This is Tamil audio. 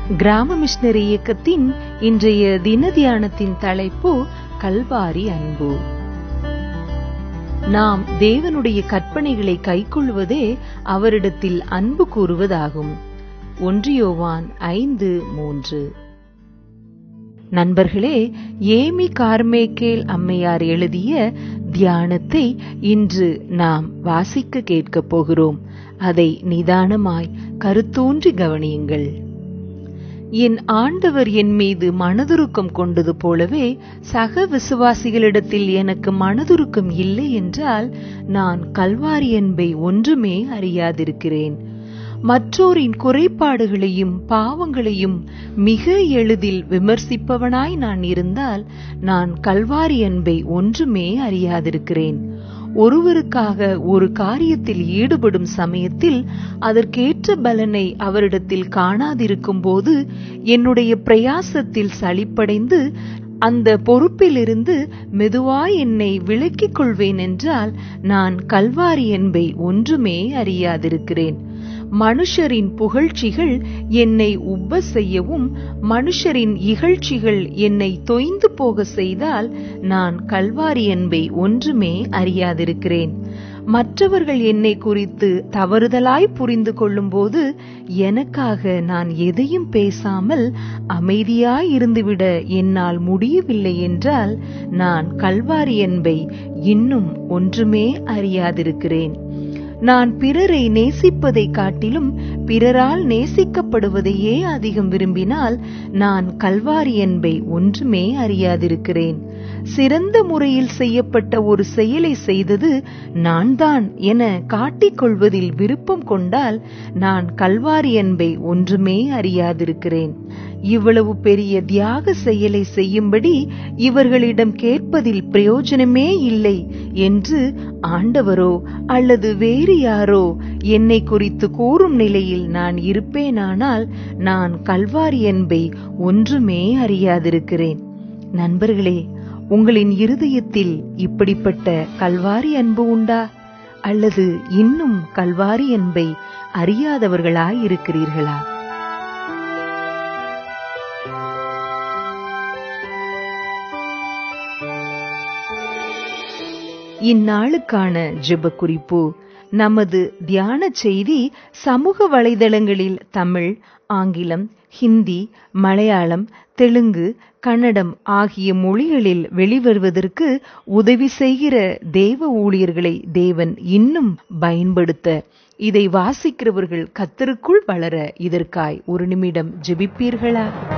கிராம மிஷனரி இயக்கத்தின் இன்றைய தின தியானத்தின் தலைப்பு கல்வாரி அன்பு. நாம் தேவனுடைய கற்பனைகளை கைக்கொள்வதே அவரிடத்தில் அன்பு கூறுவதாகும். 1 யோவான் 5:3. நண்பர்களே, ஏமி கார்மேக்கேல் அம்மையார் எழுதிய தியானத்தை இன்று நாம் வாசிக்க கேட்கப் போகிறோம். அதை நிதானமாய் கருத்தூன்றி கவனியுங்கள். என் ஆண்டவர் என் மீது மனதுருக்கம் கொண்டது போலவே சக விசுவாசிகளிடத்தில் எனக்கு மனதுருக்கம் இல்லை என்றால் நான் கல்வாரி அன்பை ஒன்றுமே அறியாதிருக்கிறேன். மற்றோரின் குறைபாடுகளையும் பாவங்களையும் மிக எளிதில் விமர்சிப்பவனாய் நான் இருந்தால் நான் கல்வாரி அன்பை ஒன்றுமே அறியாதிருக்கிறேன். ஒருவருக்காக ஒரு காரியத்தில் ஈடுபடும் சமயத்தில் அதற்கேற்ற பலனை அவரிடத்தில் காணாதிருக்கும் போது என்னுடைய பிரயாசத்தில் சலிப்படைந்து அந்த பொறுப்பிலிருந்து மெதுவாய் என்னை விலக்கிக் கொள்வேன் என்றால் நான் கல்வாரி அன்பை ஒன்றுமே அறியாதிருக்கிறேன். மனுஷரின் புகழ்ச்சிகள் என்னை உப்ப செய்யவும் மனுஷரின் இகழ்ச்சிகள் என்னை தொய்ந்து போக செய்தால் நான் கல்வாரி அன்பை ஒன்றுமே அறியாதிருக்கிறேன். மற்றவர்கள் என்னை குறித்து தவறுதலாய் புரிந்து கொள்ளும் போது எனக்காக நான் எதையும் பேசாமல் அமைதியாய் இருந்துவிட என்னால் முடியவில்லை என்றால் நான் கல்வாரி அன்பை இன்னும் ஒன்றுமே அறியாதிருக்கிறேன். நான் பிறரை நேசிப்பதை காட்டிலும் பிறரால் நேசிக்கப்படுவதையே அதிகம் விரும்பினால் நான் கல்வாரி அன்பை ஒன்றுமே அறியாதிருக்கிறேன். சிறந்த முறையில் செய்யப்பட்ட ஒரு செயலை செய்தது நான் தான் என காட்டிக்கொள்வதில் விருப்பம் கொண்டால் நான் கல்வாரி அன்பை ஒன்றுமே அறியாதிருக்கிறேன். இவ்வளவு பெரிய தியாக செயலை செய்யும்படி இவர்களிடம் கேட்பதில் பிரயோஜனமே இல்லை என்று ஆண்டவரோ அல்லது வேறு யாரோ என்னை குறித்து கூறும் நிலையில் நான் இருப்பேனானால் நான் கல்வாரி அன்பை ஒன்றுமே அறியாதிருக்கிறேன். நண்பர்களே, உங்களின் இருதயத்தில் இப்படிப்பட்ட கல்வாரி அன்பு உண்டா? அல்லது இன்னும் கல்வாரி அன்பை அறியாதவர்களாயிருக்கிறீர்களா? இந்நாளுக்கான ஜெப குறிப்பு. நமது தியான செய்தி சமூக வலைதளங்களில் தமிழ், ஆங்கிலம், ஹிந்தி, மலையாளம், தெலுங்கு, கன்னடம் ஆகிய மொழிகளில் வெளிவருவதற்கு உதவி செய்கிற தேவ ஊழியர்களை தேவன் இன்னும் பயன்படுத்த, இதை வாசிக்கிறவர்கள் கர்த்தருக்குள் வளர இதற்காய் ஒரு நிமிடம் ஜெபிப்பீர்களா?